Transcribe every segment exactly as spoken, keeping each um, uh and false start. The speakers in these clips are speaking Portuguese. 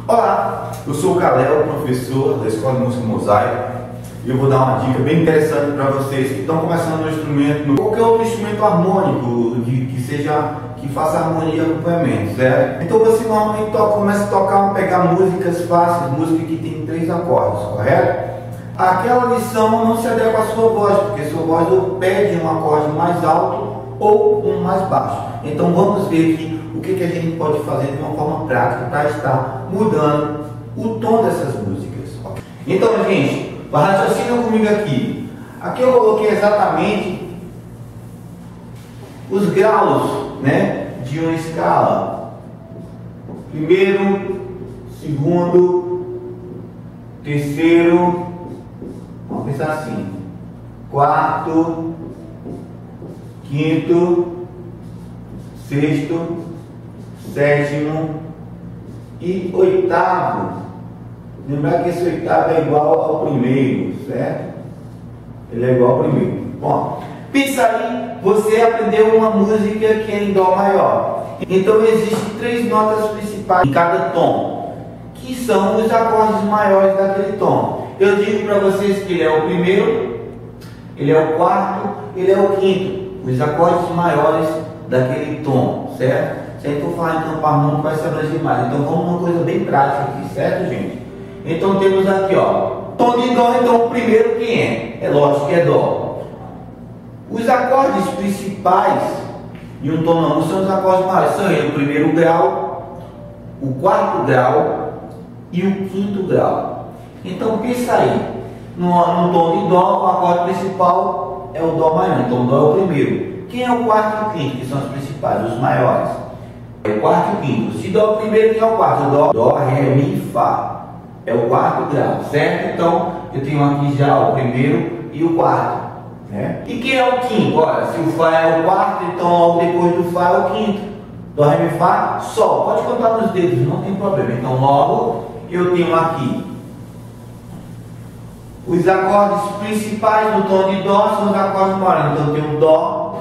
Olá, eu sou o Kalel, professor da Escola de Música Mosaico, e eu vou dar uma dica bem interessante para vocês que estão começando no instrumento, no qualquer outro instrumento harmônico, de, que seja, que faça harmonia e acompanhamento, certo? Então você normalmente toca, começa a tocar, pegar músicas fáceis, música que tem três acordes, correto? Aquela lição não se adequa à sua voz, porque sua voz ou pede um acorde mais alto ou um mais baixo. Então vamos ver aqui o que, que a gente pode fazer de uma forma prática para estar mudando o tom dessas músicas. Okay? Então, gente, raciocina comigo aqui. Aqui eu coloquei exatamente os graus, né, de uma escala. Primeiro, segundo, terceiro, vamos pensar assim, quarto, quinto, sexto, sétimo e oitavo. Lembrar que esse oitavo é igual ao primeiro, certo? Ele é igual ao primeiro. Bom, pensa aí, você aprendeu uma música que é em Dó maior. Então existem três notas principais em cada tom, que são os acordes maiores daquele tom. Eu digo para vocês que ele é o primeiro, ele é o quarto, ele é o quinto. Os acordes maiores daquele tom, certo? Se a gente for falar em campo harmônico, vai se abranger mais. Então vamos uma coisa bem prática aqui, certo, gente? Então temos aqui, ó, tom de Dó. Então o primeiro quem é? É lógico que é Dó. Os acordes principais de um tom não são os acordes maiores. São ele, o primeiro grau, o quarto grau e o quinto grau. Então pensa aí, no, no tom de Dó, o acorde principal é o Dó maior. Então o Dó é o primeiro. Quem é o quarto e o quinto, que são os principais, os maiores? É o quarto e o quinto. Se Dó é o primeiro, quem é o quarto? Dó, Dó, Ré, Mi, Fá. É o quarto grau, certo? Então, eu tenho aqui já o primeiro e o quarto, né? E quem é o quinto? Olha, se o Fá é o quarto, então logo depois do Fá é o quinto. Dó, Ré, Mi, Fá, Sol. Pode contar nos dedos, não tem problema. Então, logo, eu tenho aqui os acordes principais do tom de Dó são os acordes maiores. Então, eu tenho Dó,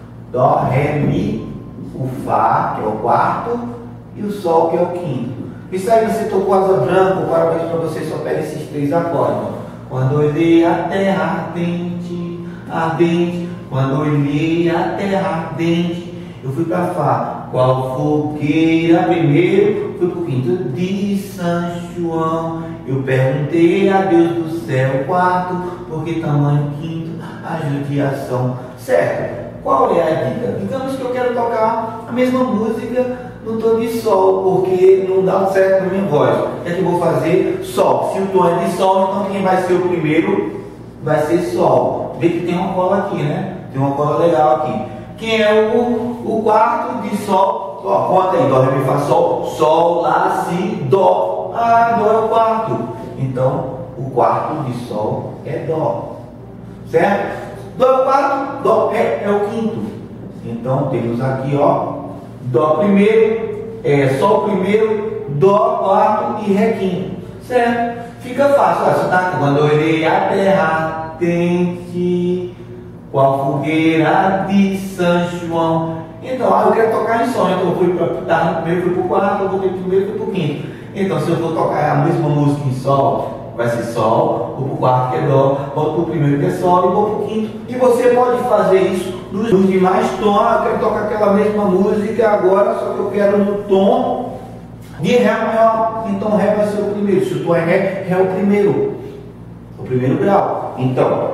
Dó, Ré, Mi, o Fá, que é o quarto, e o Sol, que é o quinto. Isso aí você tocou asa branca, parabéns para você, só pega esses três acordes. Quando olhei a terra ardente, ardente, quando olhei a terra ardente, eu fui para Fá. Qual fogueira primeiro? Fui para o quinto de São João. Eu perguntei a Deus do céu, quarto, porque tamanho quinto, a judiação. Certo? Qual é a dica? Digamos que eu quero tocar a mesma música no tom de Sol, porque não dá certo na minha voz. O que é que eu vou fazer? Sol. Se o tom é de Sol, então quem vai ser o primeiro vai ser Sol. Vê que tem uma cola aqui, né? Tem uma cola legal aqui. Quem é o, o quarto de Sol? Ó, conta aí, Dó, Ré, Mi, Fá, Sol. Sol, Lá, Si, Dó. Ah, Dó é o quarto. Então, o quarto de Sol é Dó. Certo? Dó é o quarto, Dó é, é o quinto. Então, temos aqui, ó, Dó primeiro, é, Sol primeiro, Dó quarto e Ré quinto. Certo? Fica fácil. Olha, você tá, quando eu olhei a terra ardente, qual fogueira de São João. Então, ah, eu quero tocar em Sol. Então, eu fui para o primeiro, fui para o quarto, eu voltei primeiro, fui para o quinto. Então, se eu for tocar a mesma música em Sol, vai ser Sol, vou para o quarto que é Dó, volto para o primeiro que é Sol e vou para o quinto. E você pode fazer isso nos, nos demais tons. Ah, eu quero tocar aquela mesma música agora, só que eu quero no tom de Ré maior. Então Ré vai ser o primeiro. Se o tom é Ré, Ré é o primeiro. O primeiro grau. Então,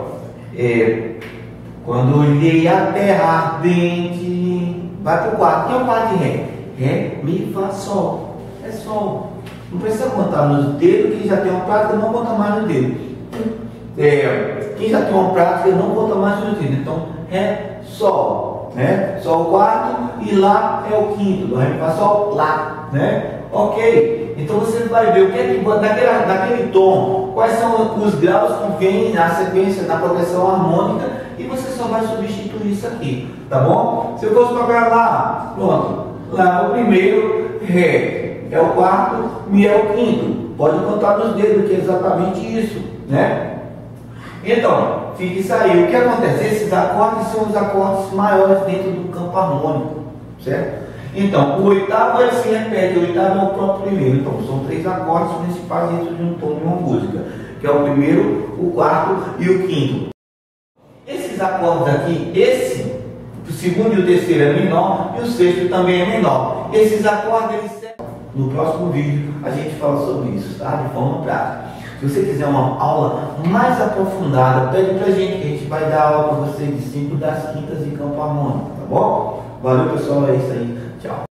é, quando olhei a terra ardente, vai para o quarto. Quem é o quarto de Ré? Ré, Mi, Fá, Sol. É Sol. Não precisa contar nos dedos. Quem já tem uma prática não conta mais nos dedos. É, quem já tem uma prática não conta mais nos dedos. Então, Ré, Sol, né? Sol quarto e Lá é o quinto. Dó, Ré, Mi, Fá, Sol, Lá, né? Ok. Então você vai ver o que é que daquele, daquele tom, quais são os graus que vêm na sequência, na progressão harmônica, e você só vai substituir isso aqui, tá bom? Se eu fosse tocar Lá, pronto. Lá é o primeiro, Ré é o quarto, Mi é o quinto. Pode contar nos dedos, que é exatamente isso, né? Então, fica isso aí. O que acontece? Esses acordes são os acordes maiores dentro do campo harmônico, certo? Então, o oitavo ele se repete, o oitavo é o próprio primeiro. Então, são três acordes principais dentro de um tom de uma música, que é o primeiro, o quarto e o quinto. Esses acordes aqui, esse, o segundo e o terceiro é menor, e o sexto também é menor. Esses acordes, eles servem. No próximo vídeo, a gente fala sobre isso, tá? De forma prática. Se você quiser uma aula mais aprofundada, pede pra gente, que a gente vai dar aula para você de cinco das quintas e campo harmônico, tá bom? Valeu, pessoal, é isso aí. Tchau.